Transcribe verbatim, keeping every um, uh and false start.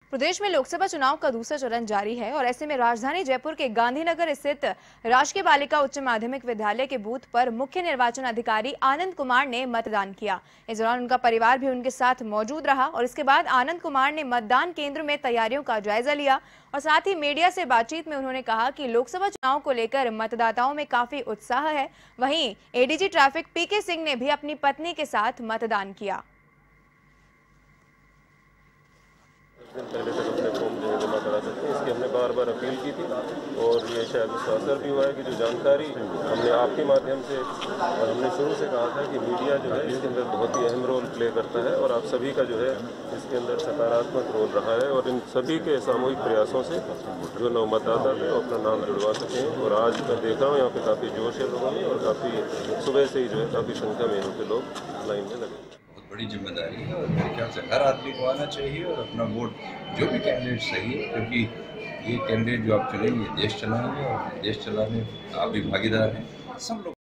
प्रदेश में लोकसभा चुनाव का दूसरा चरण जारी है और ऐसे में राजधानी जयपुर के गांधीनगर स्थित राजकीय बालिका उच्च माध्यमिक विद्यालय के बूथ पर मुख्य निर्वाचन अधिकारी आनंद कुमार ने मतदान किया। इस दौरान उनका परिवार भी उनके साथ मौजूद रहा और इसके बाद आनंद कुमार ने मतदान केंद्र में तैयारियों का जायजा लिया और साथ ही मीडिया से बातचीत में उन्होंने कहा कि लोकसभा चुनाव को लेकर मतदाताओं में काफी उत्साह है। वहीं एडीजी ट्रैफिक पीके सिंह ने भी अपनी पत्नी के साथ मतदान किया। दिन पहले तक अपने फॉर्म जो है जमा करा सकते हैं, इसकी हमने बार बार अपील की थी और ये शायद उसका असर भी हुआ है कि जो जानकारी हमने आपके माध्यम से और हमने शुरू से कहा था कि मीडिया जो है इसके अंदर बहुत ही अहम रोल प्ले करता है और आप सभी का जो है इसके अंदर सकारात्मक रोल रहा है और इन सभी के सामूहिक प्रयासों से जो नव मतदाता थे वो अपना नाम जुड़वा सकें। और आज मैं देख रहा हूँ यहाँ पे काफ़ी जोश है लोगों में और काफ़ी सुबह से ही जो है काफ़ी संख्या में यहाँ पे लोग लाइन में लगे। बड़ी जिम्मेदारी है और मेरे ख्याल से हर आदमी को आना चाहिए और अपना वोट जो भी कैंडिडेट सही है, क्योंकि ये कैंडिडेट जो आप चुनेंगे देश चलाएंगे और देश चलाने आप भी भागीदार हैं। सब लोग